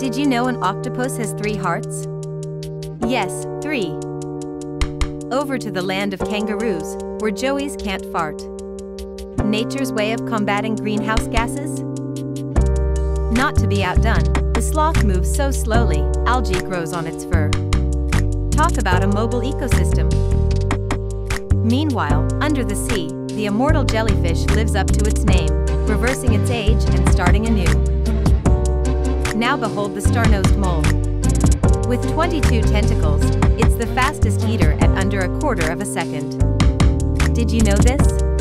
Did you know an octopus has 3 hearts? Yes, 3. Over to the land of kangaroos, where joeys can't fart. Nature's way of combating greenhouse gases? Not to be outdone, the sloth moves so slowly, algae grows on its fur. Talk about a mobile ecosystem. Meanwhile, under the sea, the immortal jellyfish lives up to its name, reversing its age and starting anew. Now behold the star-nosed mole. With 22 tentacles, it's the fastest eater at under a quarter of a second. Did you know this?